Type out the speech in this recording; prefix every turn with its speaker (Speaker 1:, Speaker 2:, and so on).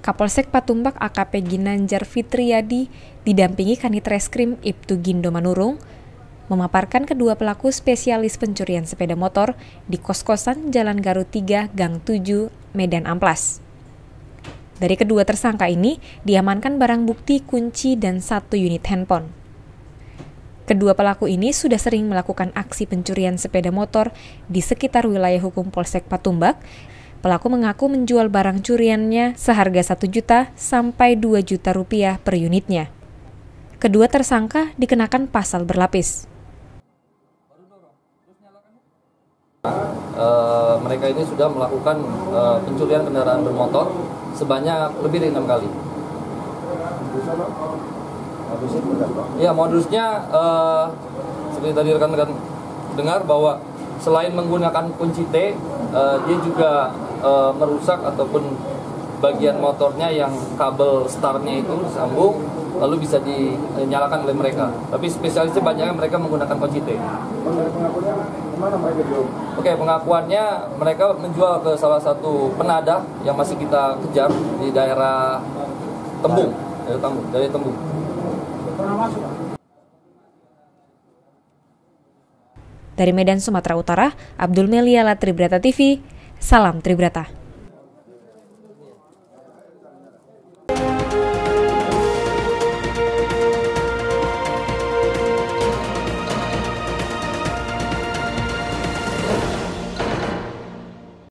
Speaker 1: Kapolsek Patumbak AKP Ginanjar Fitriyadi didampingi Kanit Reskrim Ibtu Gindo Manurung memaparkan kedua pelaku spesialis pencurian sepeda motor di kos-kosan Jalan Garut 3, Gang 7, Medan Amplas. Dari kedua tersangka ini diamankan barang bukti kunci dan 1 unit handphone. Kedua pelaku ini sudah sering melakukan aksi pencurian sepeda motor di sekitar wilayah hukum Polsek Patumbak. Pelaku mengaku menjual barang curiannya seharga 1 juta sampai 2 juta rupiah per unitnya. Kedua tersangka dikenakan pasal berlapis.
Speaker 2: Mereka ini sudah melakukan pencurian kendaraan bermotor sebanyak lebih dari 6 kali. Ya, modusnya seperti tadi rekan-rekan dengar bahwa selain menggunakan kunci T, dia juga merusak ataupun bagian motornya yang kabel startnya itu disambung lalu bisa dinyalakan oleh mereka. Tapi spesialisnya banyaknya mereka menggunakan kunci T. Oke, pengakuannya mereka menjual ke salah satu penadah yang masih kita kejar di daerah Tembung, dari Tembung.
Speaker 1: Dari Medan, Sumatera Utara, Abdul Meliala, Tribrata TV, salam Tribrata.